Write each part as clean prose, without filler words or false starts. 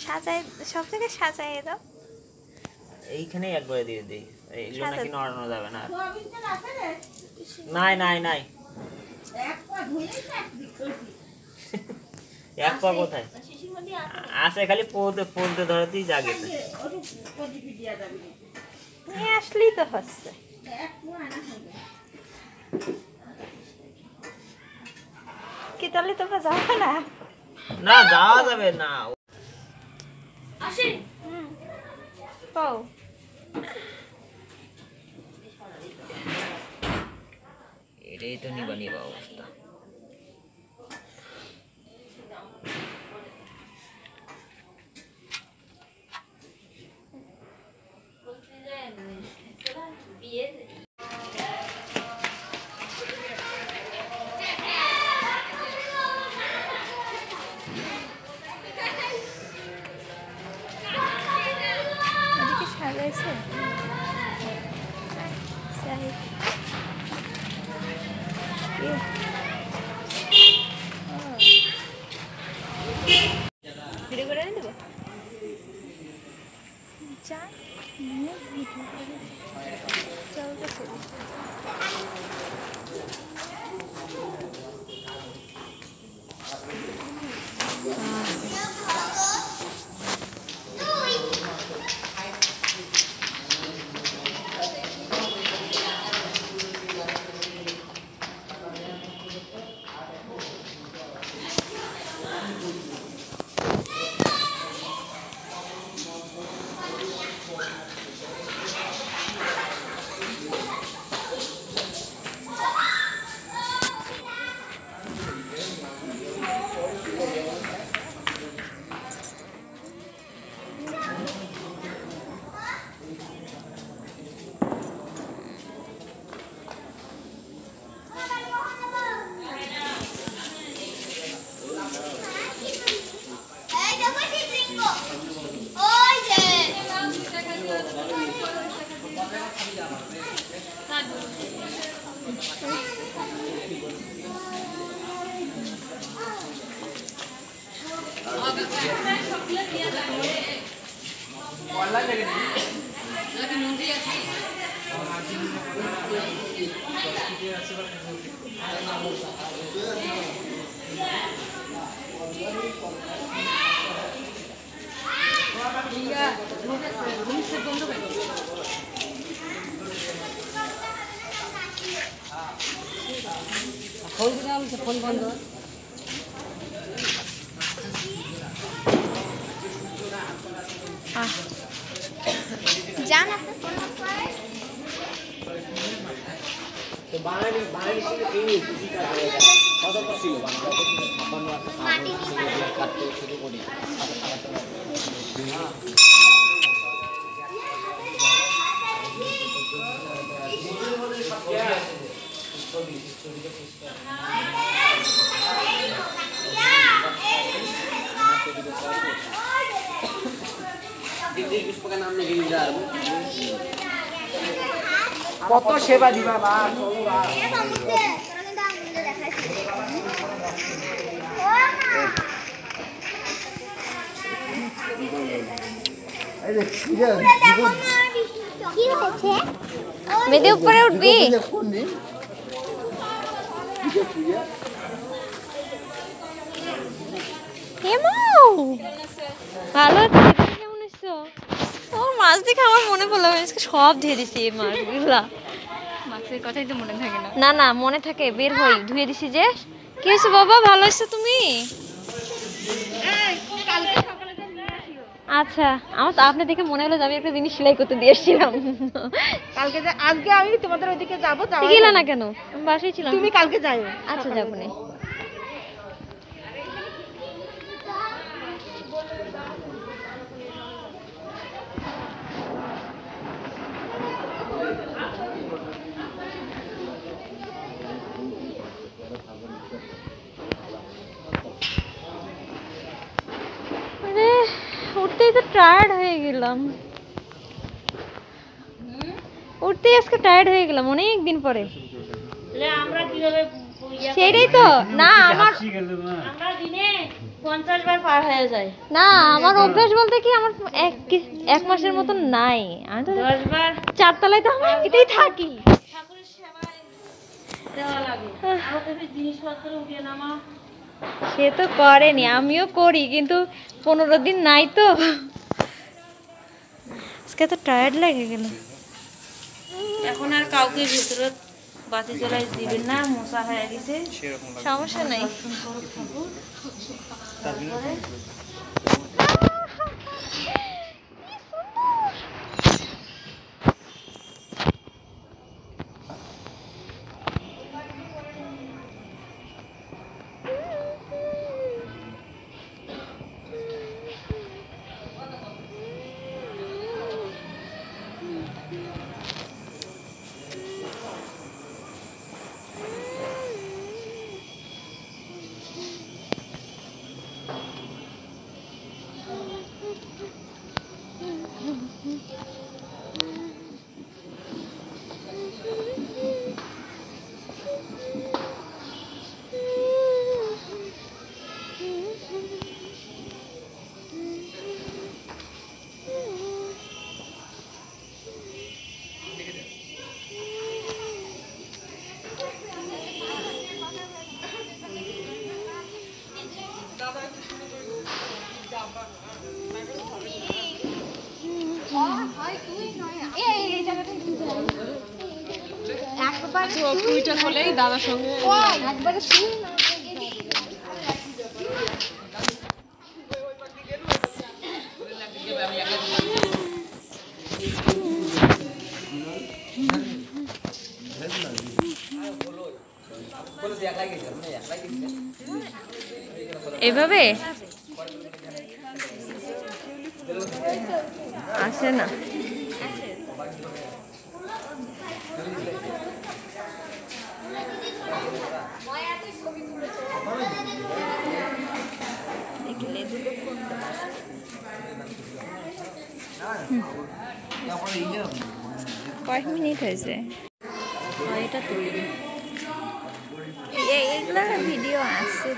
সাজাই সব জায়গায় সাজাই দাও। এইখানে একবারে দিয়ে দেই, এইগুলো নাকি নড়ানো যাবে না। নাই নাই নাই, এক পা কোথায় আছে, খালি পোলতে পোলতে ধরতেই জাগেছে। আসলেই তো হচ্ছে। কি তাহলে তোমরা যাবে না? না যাওয়া যাবে না। এটাই তো নিবা নিবা অবস্থা। সাজাইছে ভিডিও করে দেব। ফোন বন্ধ। জান বাঙালি বাঙালি ছিল কাটতে শুরু করি। কত সেবা দিবা বা মেদে উপরে উঠবি। ভালো কেমন আছো? ও মাছ দেখে আমার মনে পড়লো, সব ধুয়ে দিছি এই মাছগুলা। মাছের কথাই তো মনে থাকে না। না না মনে থাকে, বের হই ধুয়ে দিছি যে। কি হয়েছে বাবা, ভালো আছো তুমি? আচ্ছা, আমার তো আপনি দেখে মনে হলো যে আমি একটা জিনিস সেলাই করতে দিয়ে এসেছিলাম কালকে আজকে আমি তোমাদের ওইদিকে যাবো। গেলা না কেন? আমি বাসায় ছিলাম। তুমি কালকে যাও। আচ্ছা যাবো না। উঠতেই তো টায়ার্ড হয়ে গেলাম, উঠতেই আজকে টায়ার্ড হয়ে গেলাম অনেক দিন পরে। আমরা কিভাবে সেটাই তো না আমার আমরা দিনে 50 বার পার হয়ে যায়। না আমার অভ্যাস বলতে কি আমার এক মাসের মতন নাই। আমি তো 10 বার 4 তলায় তো আমি এমনিতেই থাকি। ঠাকুরের সেবায় দেওয়া লাগে। আরো কিছু জিনিসপত্র উঠিয়ে নামা। সে তো করেনি, আমিও করি, কিন্তু 15 দিন নাই তো। আজকে তো টায়ার্ড লেগে গেল। এখন আর কাউকে ভিতরে বাতি জ্বালাই দিবেন না, মশা হয়ে গেছে। সমস্যা নাই। পুইটা হলেই দাদার সঙ্গে একবারে শুই না। এভাবে আসে না। কয়েক মিনিট হয়েছে, এটা তুলবি, এইগুলো ভিডিও আসছে।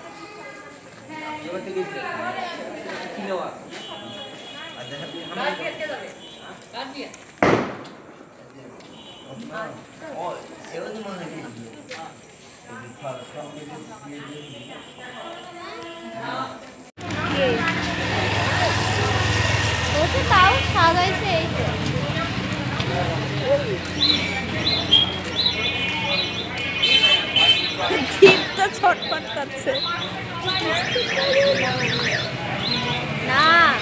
তাও সাজাইছে এই তো। জিপ তো ছটফট করছে না।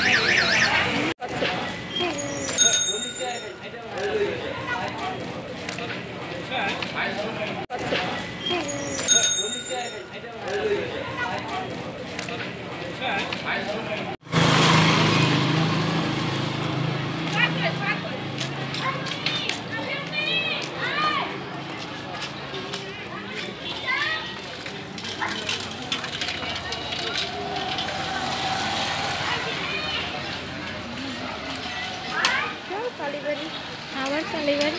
আবার কালীবাড়ি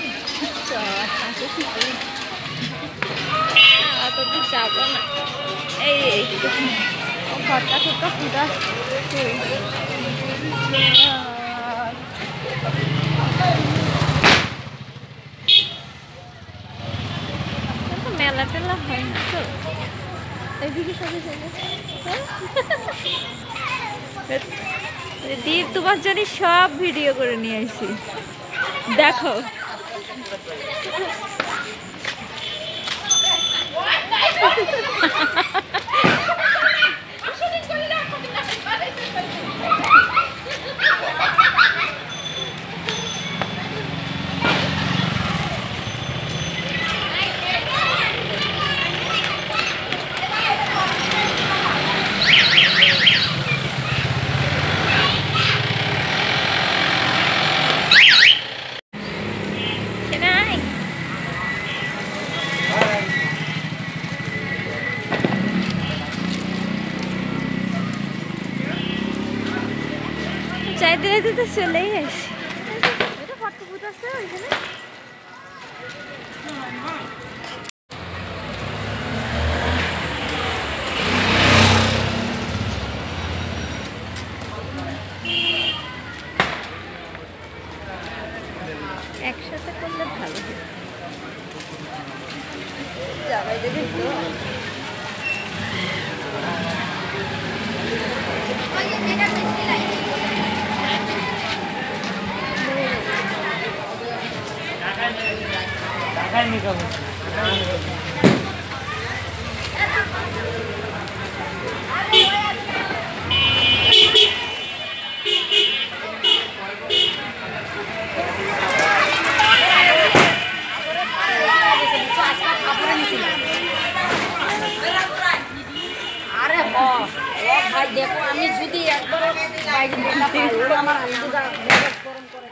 অতদূর যাবো না। এই ঘরটা খুব ফুটা মেলা টেলা হয় না তো। এদিকে সবাই দীপ তোমার জন্য সব ভিডিও করে নিয়ে আসি, দেখো। চাইতে চাইতে তো চলেই আসি। আরে ভাই দেখো আমি যদি একবার বাইরে দেখা পাই ওরা আমার আলুটা গরম করে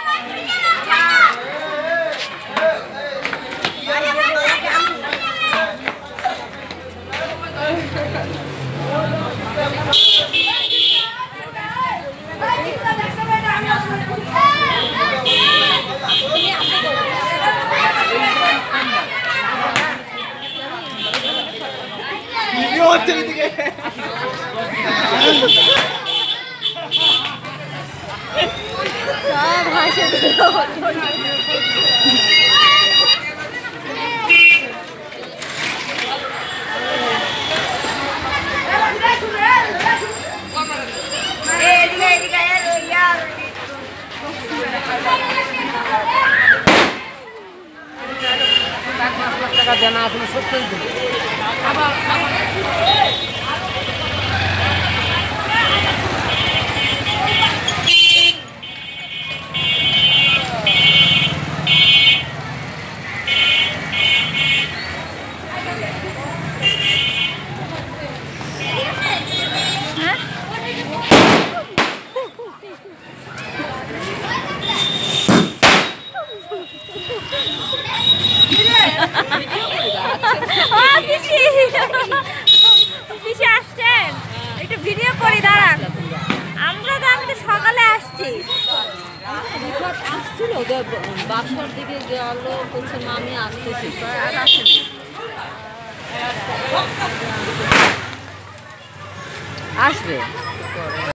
সব হাসে দিল। টাকা দেনা আসলে সত্যি আবার পিসি আসছেন, একটু ভিডিও করি দাঁড়ান। আমি তো সকালে আসছি। আসছিল বাসার দিকে গেল বলছে মামি আসতেছি আর আসেনি আসবে।